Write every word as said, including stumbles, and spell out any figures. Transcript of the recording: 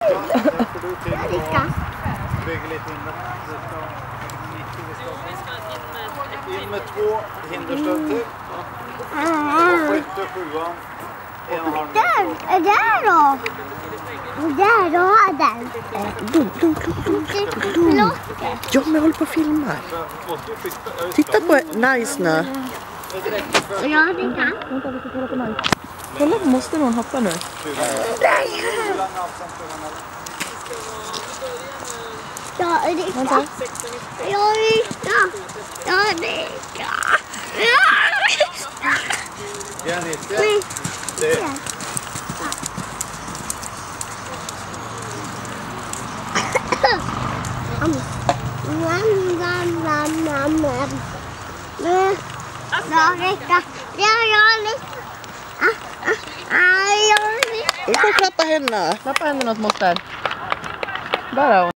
Rika. Bygger lite in med. In med två hinderstöd till. Och flytta sjuan. En och en halv meter. Där, där då. Där då har den. Ja, men jag håller på att filma. Titta på nice nu. Ja, det kan. Kolla, måste någon hoppa nu? Ja, Rika. Ja, Rika. Ja, Rika. Ja, nittio. Det. Nam, nam, nam, nam, nam. Ja, Rika. Ja, ja, Rika. Ah, ah, ah, ja, Rika. Du får klappa henne. Klappa henne åt moster. Där då.